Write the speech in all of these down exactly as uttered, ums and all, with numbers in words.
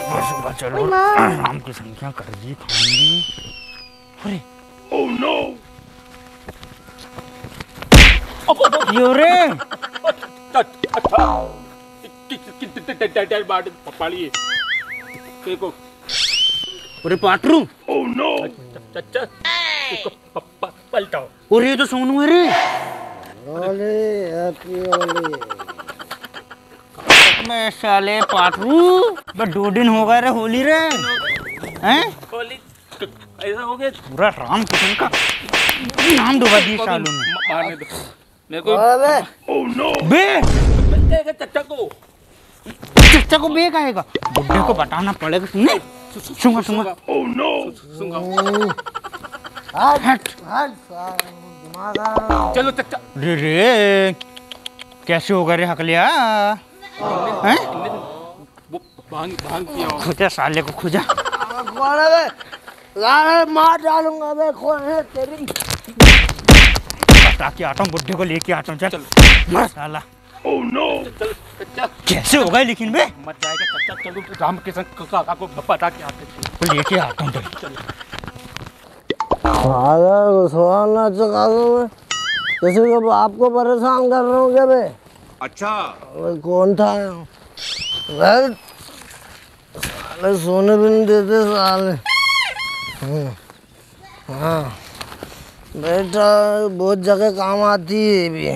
चलो राम की संख्या कर दी खानी। अरे ओह नो यो रे अरे पाटरू ओह नो चाचा इसको पलटाओ। अरे ये तो सोनू है रे। ओले हैप्पी ओले मैं साले पाटरू बस दो दिन हो गए रे होली रे हैं होली ऐसा हो गया पूरा राम किशन का नाम डुबा दिया सालों ने। मारने दो मेरे को। ओह नो बे चाचा को चाचा को बे कहेगा बुड्ढे को बताना पड़ेगा। सुनने सुंगा सुंगा ओह नो सुंगा हट हट चलो चाचा। रे रे कैसे होगा रे हकलिया हैं भांग भांग पिया खुजा साले को खुजा कौन है बे लाल मार डालूंगा बे। कौन है तेरी बता के आता हूँ बुड्ढे को लेके आता हूँ। चल मर साला। ओह नो चल चाचा कैसे होगा लेकिन बे मत जाएगा चाचा। चलो राम के संग काका को बता के आते हैं लेके आता हूँ। चल फादर को सोना चुका दो मैं किसी को आपको परेशान कर रहा हूँ क्या बे। अच्छा कौन था साले सोने भी नहीं देते साले। हाँ बेटा बहुत जगह काम आती है भी।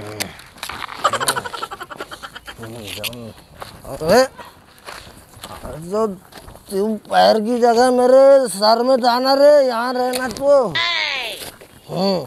अरे तो तुम पैर की जगह मेरे सर में था ना रे। यहाँ रहना तो हम्म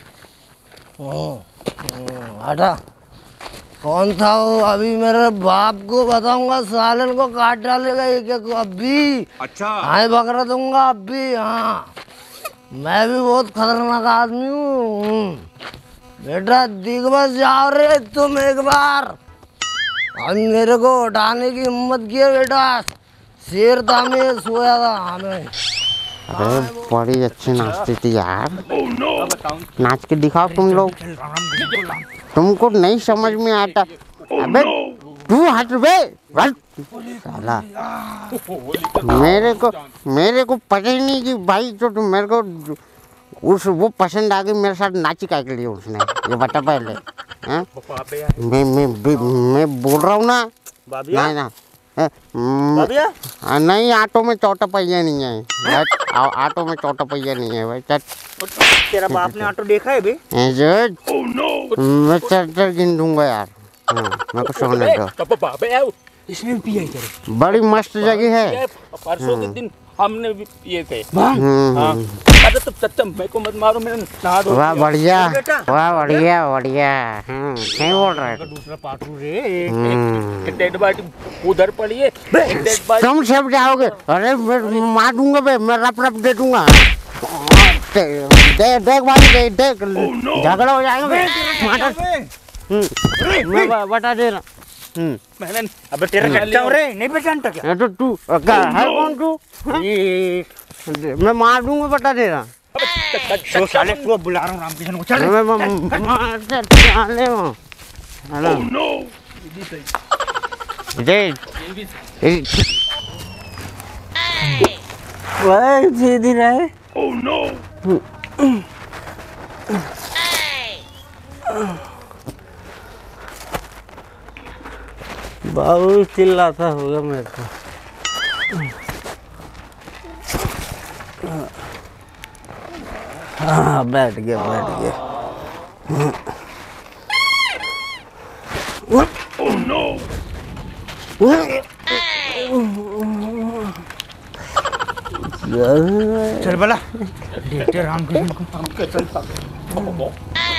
हटा। कौन था वो अभी मेरे बाप को बताऊंगा सालन को काट डालेगा एक एक अभी। अच्छा हाँ पकड़ा दूंगा अभी। हाँ मैं भी बहुत खतरनाक आदमी हूँ बेटा। दिख बस जाओ रे तुम एक बार। अब मेरे को उठाने की हिम्मत किया बेटा। शेर था मैं सोया था हमें। अरे बड़ी अच्छी नाचती थी यार। नाच के दिखाओ तुम लोग। तुमको नहीं समझ में आता। अबे तू हट बे साला। मेरे को मेरे को पता ही नहीं कि भाई जो तुम मेरे को उस वो पसंद आ गई मेरे साथ नाची का के लिए उसने। ये बता पहले हैं। मैं मैं मैं बोल रहा हूँ ना नहीं ना आ, नहीं ऑटो में चौथा पहिया नहीं है। ऑटो में चौथा पहिया नहीं है भाई। चल तेरा बाप ने ऑटो देखा है बे। मैं चल चल गिन दूंगा यार। हाँ मेरे को सोने दो। इसमें पिया ही करे बड़ी मस्त जगह है। परसों के दिन हमने भी पिए थे। हाँ अरे तो चाचा मेरे को मत मारो मेरे नहा दो। वाह बढ़िया वाह बढ़िया बढ़िया। नहीं बोल रहे दूसरा पाटू रे डेड बॉडी उधर पड़ी है। तुम सब जाओगे। अरे मैं मार दूंगा बे। मैं रप रप दे दूंगा। देख देख भाई देख देख झगड़ा हो जाएगा बे। मैं बता दे रहा। मैंने अब तेरा चाचा हो रे नहीं पहचानता क्या। तो तू है कौन तू। मैं मार दूंगा बता दे रहा। तो साले तू बुला रहा हूँ राम किशन को। चल मैं मार चले हेलो दे भाई सीधी रहे। ओह नो बाबू चिल्लाता होगा मेरे को। हाँ बैठ गया बैठ गया। ओह नो चल बला देखते राम किशन को।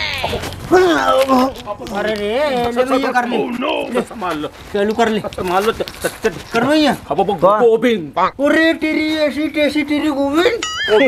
अरे रे ले मैं ये कर ले संभाल लो। चालू कर ले संभाल लो कर लो ये गोविंद। अरे तेरी ऐसी टेसी तेरी गोविंद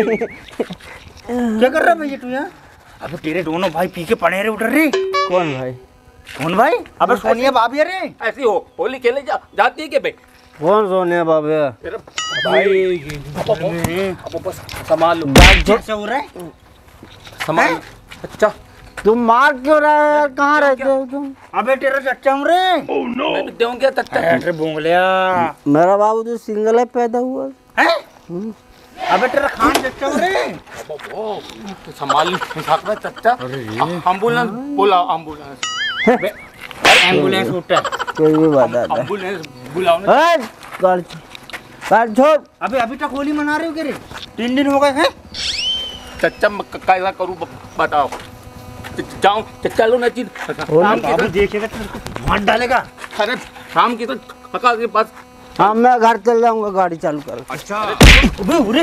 क्या कर रहा है भैया तू यहाँ। अब तेरे दोनों भाई पी के पड़े रे उधर रे। कौन भाई कौन भाई। अब सोनिया भाभी रे ऐसी हो होली खेले जा, जाती है क्या भाई। कौन सोनिया भाभी तेरा भाई अब बस संभाल लो। हो रहा है संभाल। अच्छा तुम मार क्यों रहे हो यार? कहाँ रहते हो तुम? अबे तेरा चच्चा हूँ रे। मैं भी देऊँ क्या चच्चा? अरे बोंगलिया। मेरा बाबू तो सिंगल है पैदा हुआ है। अबे तेरा खान चच्चा हूँ रे। तो संभाल सकता चच्चा। एम्बुलेंस बोला, एम्बुलेंस। एम्बुलेंस उठा। कोई भी बता दे। एम्बुलेंस बुलाओ ना। ए, कर कर छोड़। अबे अभी तक होली मना रहे हो क्या रे? तीन दिन हो गए हैं। चच्चा मैं क- कैसा करूँ ब- बताओ। च- जाऊँ चच्चा लो ना चीज शाम की बाबू तो- देखेगा तो मार डालेगा। अरे शाम की तो काका के पास। हाँ मैं घर चल जाऊंगा, गाड़ी चालू कर। अच्छा अबे उरे।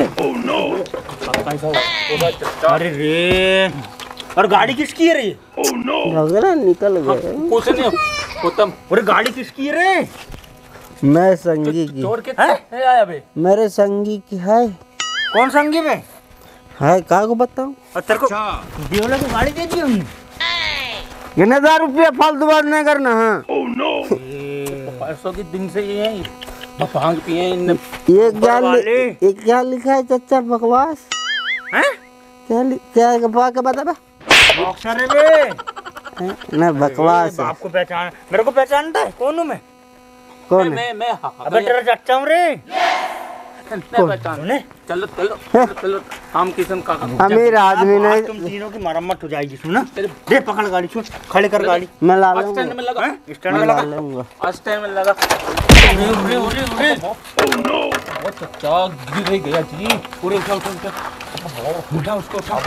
अरे रे। और गाड़ी किसकी है रे? लग रहा है निकल गए। कुछ नहीं उत्तम। अरे गाड़ी किसकी है रे? मैं संगी की। छोड़ के है आया बे। मेरे संगी की है। कौन संगी में? है का को बताऊं? और तेरे को दियोले को गाड़ी दे दी हमने। कितने हजार रुपया फालतू बात नहीं करना। हाँ परसों के दिन से ये है भांग पिए इन। ये क्या वाले। लि, ये क्या लिखा है चच्चा? बकवास हैं? क्या लि, क्या बकवास का बता बे? बॉक्सर है बे। ना बकवास है। बाप को पहचान, मेरे को पहचानता है? कौन हूँ मैं? कौन है? मैं मैं अबे तेरा चच्चा हूँ रे। पहचान। चलो चलो चलो चलो हम किशन काका। अमीर आदमी अब आज नहीं। तुम तीनों की मरम्मत हो जाएगी। सुना दे, पकड़ गाड़ी, सुन खड़े कर गाड़ी। मैं ला स्टैंड लूंगा, में लगा। स्टैंड मैं में ला लगा। लूंगा। स्टैंड में लगा। उरे उरे उरे उरे। वो चच्चा गिर ही गया जी। पूरे उठा उठा उठा उठा उसको उठा।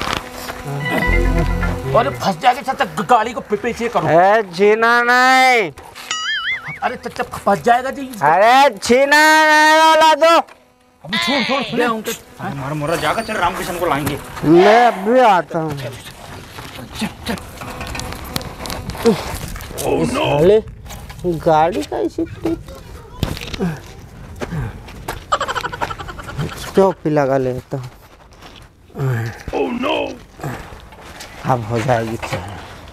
अरे फंस जाएगा चच्चा, गाड़ी को पे- पीछे करो। ए छीना नहीं। अरे चच्चा फंस जाएगा जी। अरे छीना नहीं वाला तो। अभी छोड़ छोड़ छोड़ उनके। हमारा मोरा जाकर चल, रामकिशन को लाएंगे। मैं अभी आता हूँ। साले गाड़ी का इसी चौकी लगा लेता हूँ। अब हो जाएगी चल।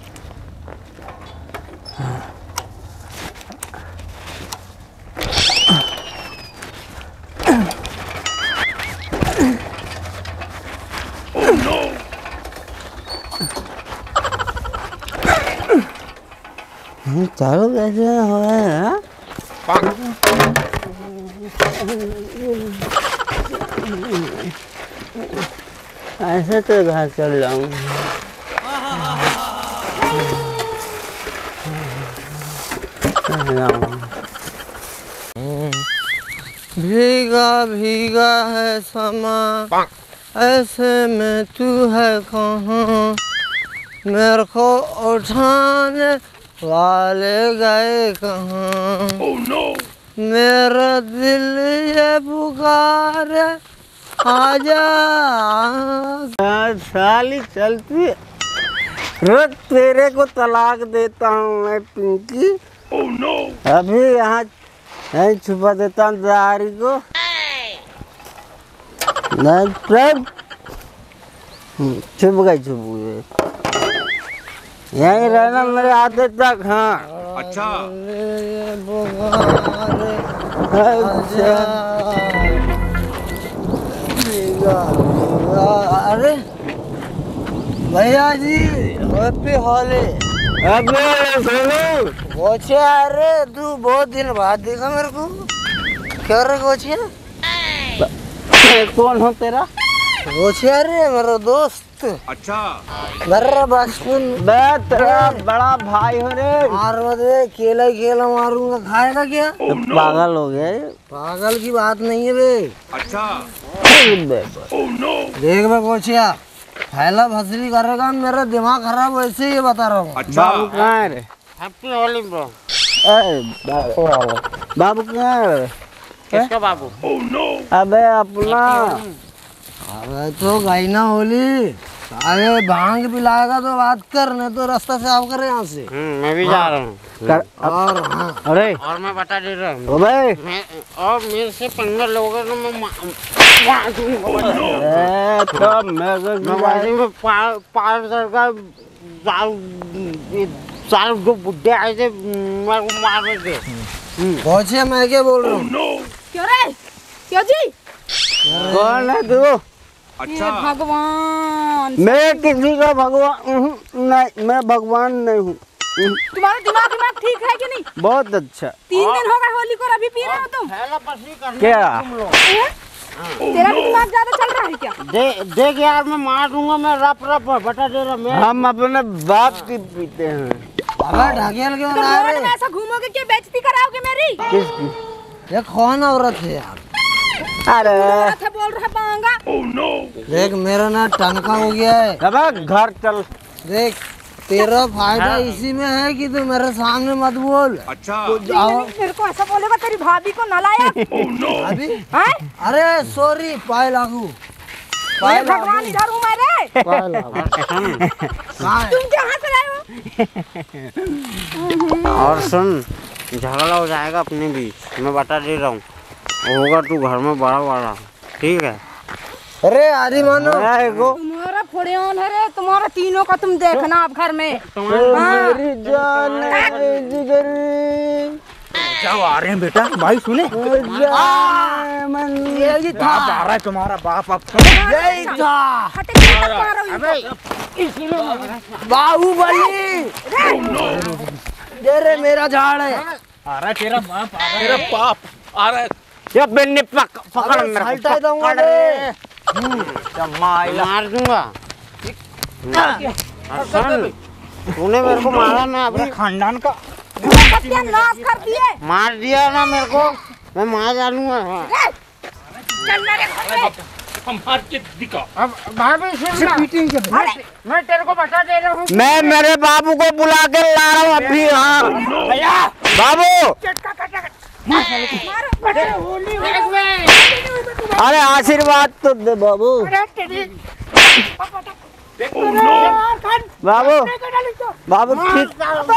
चालू कैसे हो रहा है? ऐसे तो घर चल जाऊंगा। भीगा भीगा है समा, ऐसे में तू है कहाँ? मेरे को उठाने वाले गए कहाँ? oh, no. मेरा दिल ये पुकारे आजा। साली चलती रोज तेरे को तलाक देता हूँ मैं पिंकी। oh, no. अभी यहाँ नहीं छुपा देता हूँ दारी को। नहीं छुप गई छुप गई। यहीं रहना मेरे आते तक। हाँ अच्छा अरे भैया जी हैप्पी होली। अबे सोनू गोछिया, अरे तू बहुत दिन बाद देखा मेरे को। क्या रे गोछिया? कौन हो तेरा? गोछिया रे मेरा दोस्त। अच्छा मेरा बचपन। मैं तेरा बड़ा भाई हो रे। मार मत बे, केला ही केला मारूंगा। खाएगा क्या? oh, no. पागल हो गए। पागल की बात नहीं है बे। अच्छा oh, no. देख बे गोछिया, फैला फसली करेगा मेरा दिमाग खराब, वैसे ही बता रहा हूँ। अच्छा बाबू कहाँ है रे? Happy Holi bro. बाबू कहाँ है रे? किसका बाबू? oh, no. अबे अपना। अबे तो गई ना होली। अरे भांग पिलाएगा तो बात कर, नहीं तो रास्ता साफ कर यहाँ से। मैं भी जा रहा हूँ। कर, और हाँ, अरे और मैं बता दे रहा हूँ अबे मैं, और मेरे से पंगा लोगे तो मैं मार दूंगा। ए, तो मेरे मैं वाली में पार पार सर का साल साल जो बुढ़े आए थे मेरे को मारने थे। गोछिया मैं क्या बोल रहा हूँ? क्यों रे? क्यों जी? कौन है तू? हे भगवान, मैं किसी का भगवान। नहीं, मैं भगवान नहीं हूँ। तुम्हारा दिमाग दिमाग ठीक है कि नहीं? बहुत अच्छा। तीन दिन हो गए होली को, अभी पी रहे हो तुम? क्या तेरा भी दिमाग ज्यादा चल रहा है क्या? दे देख यार, मैं मार दूंगा, मैं रप रप बता दे रहा मैं। हम अपने बाप की पीते हैं। अबे ढकेल क्यों तुम रहा रोड है? में ऐसा घूमोगे क्या? बेइज्जती कराओगे मेरी? किसकी? ये कौन औरत है यार? अरे अच्छा बोल रहा पाऊंगा। देख मेरा ना टनका हो गया है। अब घर चल। देख तेरा फायदा इसी में है कि तू मेरे सामने मत बोल। अच्छा मेरे को ऐसा बोलेगा, तेरी भाभी को न लाया अभी हैं? अरे सॉरी पाए लागू मैं भगवान इधर हूँ मैं रे। पाए लागू कहाँ है? तुम क्या हंस रहे हो? और सुन, झगड़ा हो जाएगा अपने बीच, मैं बता दे रहा हूँ। होगा तू घर में बड़ा बड़ा, ठीक है? अरे आदि मानो तुम्हारा फोड़ियान है रे, तुम्हारा तीनों का तुम देखना अब घर में। मेरी जान मेरी जिगरी। क्या आ रहे हैं बेटा? भाई सुने, यही था बाप आ रहा है तुम्हारा बाप। अब यही था हटे क्या तक मारो इनको? बाहुबली। ये रे मेरा झाड़ है। आ रहा है तेरा बाप, आ रहा है तेरा बाप आ रहा है। ये बेन्ने पक पकड़ अबे मेरे साल्टा को, दूंगा पकड़ रे। रे। मार दूंगा। हसन, तूने मेरे को मारा ना, अभी खानदान का सत्यानाश कर दिए। मार दिया ना मेरे को, मैं मार डालूंगा। चल मेरे घर में। हम मार के दिखा। अब भाभी सुन ना, मैं तेरे को बता दे रहा हूँ। मैं मेरे बाबू को बुला के ला रहा हूँ अभी। हाँ भैया बाबू, अरे आशीर्वाद तो दे बाबू। बाबू बाबू ठीक,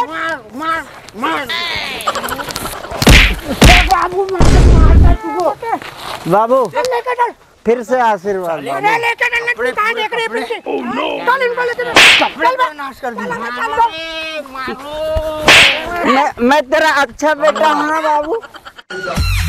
बाबू फिर से आशीर्वाद मैं मैं तेरा अच्छा बेटा हूँ ना बाबू।